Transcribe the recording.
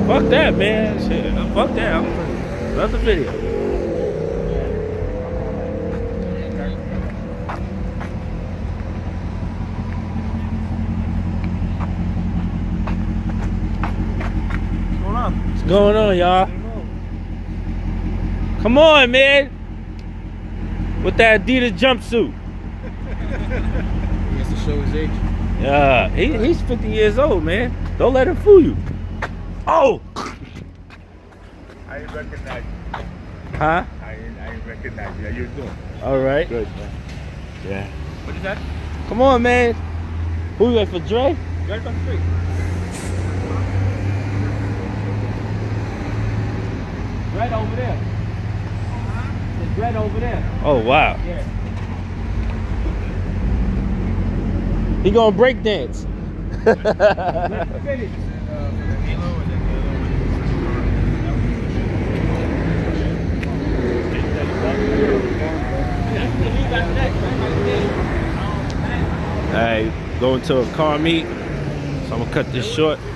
Fuck that, man. Shit. Fuck that. Another video. What's going on, y'all? Come on, man. With that Adidas jumpsuit. He has to show his age. Yeah, he's 50 years old, man. Don't let him fool you. Oh! I didn't recognize you. Huh? I didn't recognize you. How you doing? All right. Good, man. Yeah. What is that? Come on, man. Who you wait for, Dre? Right on the street. Right over there. It's right over there. Oh, wow. Yeah. He gonna break dance. Let's finish. Alright, going to a car meet. So I'm gonna cut this short.